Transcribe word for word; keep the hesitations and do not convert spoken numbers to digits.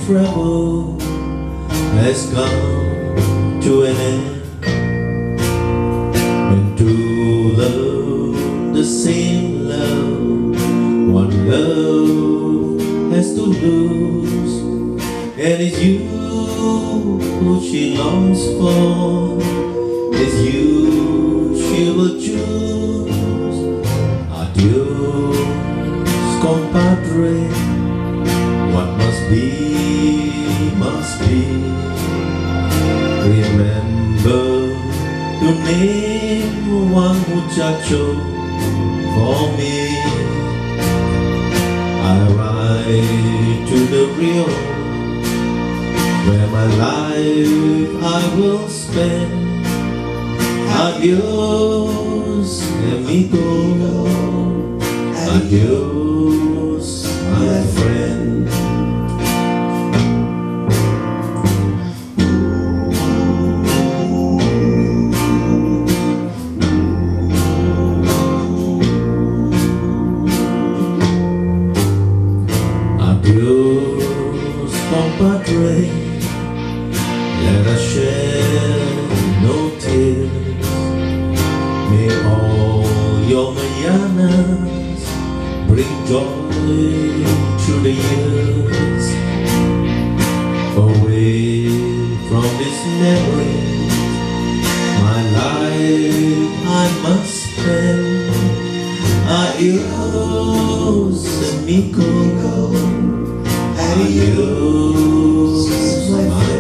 travel has come to an end. When two love the same love, one love has to lose, and it's you who she longs for, it's you she will choose. Adios, compadre, what must be, must be. Remember to name one muchacho for me. I ride to the Rio, where my life I will spend. Adios, amigo. Adios, my friend. Adios, compadre. Let us share no tears. May all your mañanas bring joy through the years. Away from this memory, my life I must spend. Adios, amigo. Adios, my